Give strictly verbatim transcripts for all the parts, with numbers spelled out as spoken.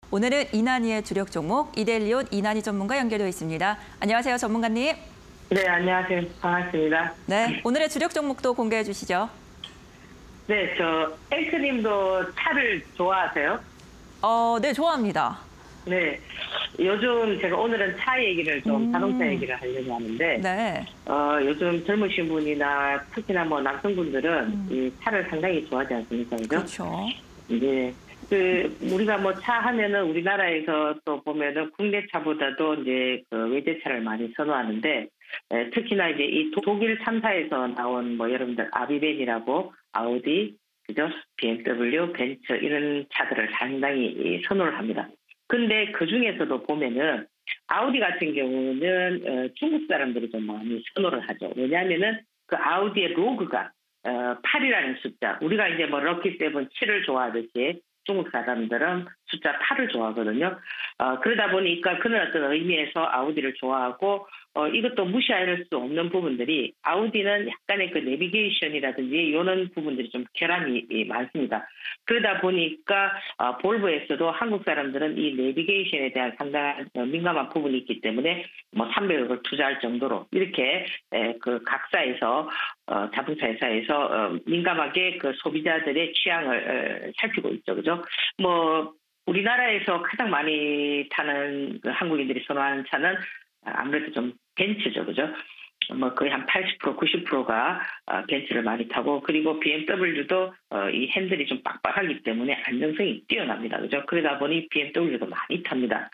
오늘은 이난희의 주력 종목 이데일리온 이난희 전문가 연결되어 있습니다. 안녕하세요, 전문가님. 네, 안녕하세요. 반갑습니다. 네, 오늘의 주력 종목도 공개해 주시죠. 네, 저 앵크님도 차를 좋아하세요? 어, 네, 좋아합니다. 네, 요즘 제가 오늘은 차 얘기를 좀 음. 자동차 얘기를 하려고 하는데, 네. 어, 요즘 젊으신 분이나 특히나 뭐 남성분들은 음. 이 차를 상당히 좋아하지 않습니까? 그죠? 그렇죠. 이제 그 우리가 뭐 차 하면은 우리나라에서 또 보면은 국내 차보다도 이제 그 외제차를 많이 선호하는데, 에, 특히나 이제 이 도- 독일 삼 사에서 나온 뭐 여러분들 아비벤이라고 아우디, 그죠? 비엠더블유, 벤츠 이런 차들을 상당히 이 선호를 합니다. 근데 그 중에서도 보면은 아우디 같은 경우는 어, 중국 사람들이 좀 많이 선호를 하죠. 왜냐하면은 그 아우디의 로그가 어, 팔이라는 숫자. 우리가 이제 뭐 럭키 세븐 칠을 좋아하듯이 중국 사람들은 숫자 팔을 좋아하거든요. 어, 그러다 보니까 그런 어떤 의미에서 아우디를 좋아하고, 어, 이것도 무시할 수 없는 부분들이 아우디는 약간의 그 내비게이션이라든지 이런 부분들이 좀 결함이 많습니다. 그러다 보니까 어, 볼보에서도 한국 사람들은 이 내비게이션에 대한 상당한 민감한 부분이 있기 때문에 뭐 삼백억을 투자할 정도로 이렇게 에, 그 각사에서 어, 자동차 회사에서 어, 민감하게 그 소비자들의 취향을 어, 살피고 있죠, 그죠? 뭐 우리나라에서 가장 많이 타는 그 한국인들이 선호하는 차는 아무래도 좀 벤츠죠, 그죠? 뭐 거의 한 팔십 퍼센트, 구십 퍼센트가 벤츠를 많이 타고, 그리고 비엠더블유도 어, 이 핸들이 좀 빡빡하기 때문에 안정성이 뛰어납니다, 그죠? 그러다 보니 비엠더블유도 많이 탑니다.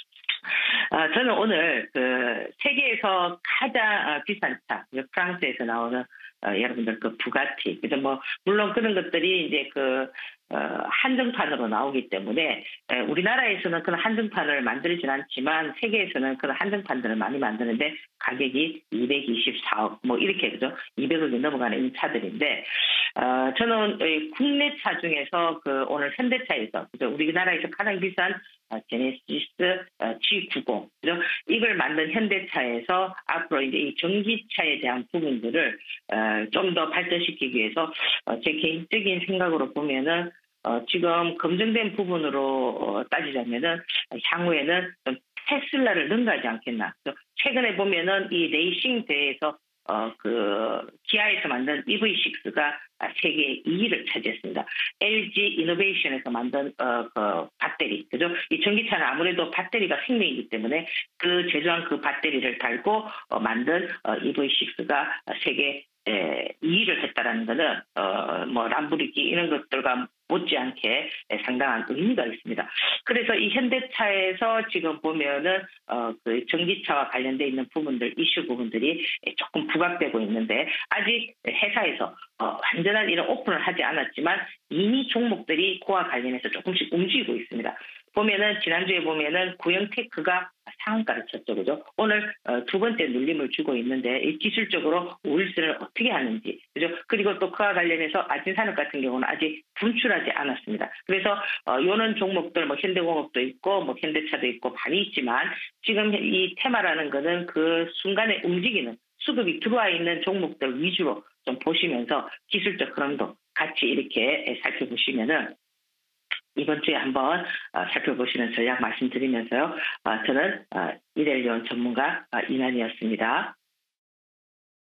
아, 저는 오늘 그 세계에서 가장 비싼 차, 프랑스에서 나오는 어, 여러분들 그 부가티, 그죠? 뭐 물론 그런 것들이 이제 그 어, 한정판으로 나오기 때문에 에, 우리나라에서는 그런 한정판을 만들진 않지만 세계에서는 그런 한정판들을 많이 만드는데 가격이 이백이십사억 뭐 이렇게 그죠? 이백억이 넘어가는 이 차들인데, 어, 저는 국내 차 중에서 그 오늘 현대차에서 그죠? 우리나라에서 가장 비싼 어, 제네시스 어, 지 구십 그죠? 이걸 만든 현대차에서 앞으로 이제 이 전기차에 대한 부분들을 어, 좀 더 발전시키기 위해서 어, 제 개인적인 생각으로 보면은 어, 지금 검증된 부분으로 어, 따지자면은 향후에는 좀 테슬라를 능가하지 않겠나. 최근에 보면은 이 레이싱 대회에서 어, 그, 기아에서 만든 이브이 식스가 세계 이 위를 차지했습니다. 엘지 이노베이션에서 만든, 어, 그, 배터리, 그죠? 이 전기차는 아무래도 배터리가 생명이기 때문에 그 제조한 그 배터리를 달고 어, 만든 어, 이브이 식스가 세계 에, 이 위를 했다라는 거는, 어, 뭐, 람보르기니 이런 것들과 못지않게 상당한 의미가 있습니다. 그래서 이 현대차에서 지금 보면은 어, 그 전기차와 관련돼 있는 부분들, 이슈 부분들이 조금 부각되고 있는데, 아직 회사에서 어, 완전한 이런 오픈을 하지 않았지만 이미 종목들이 그와 관련해서 조금씩 움직이고 있습니다. 보면은 지난주에 보면은 구형테크가 상한가를 쳤죠, 그죠? 오늘 어, 두 번째 눌림을 주고 있는데 이 기술적으로 우일선을 어떻게 하는지, 그죠? 그리고 또 그와 관련해서 아진산업 같은 경우는 아직 분출하지 않았습니다. 그래서 어, 이런 종목들 뭐 현대공업도 있고 뭐 현대차도 있고 많이 있지만 지금 이 테마라는 거는 그 순간에 움직이는 수급이 들어와 있는 종목들 위주로 좀 보시면서 기술적 흐름도 같이 이렇게 살펴보시면은 이번 주에 한번 살펴보시는 전략 말씀드리면서요. 저는 이데일리온 전문가 이난희였습니다.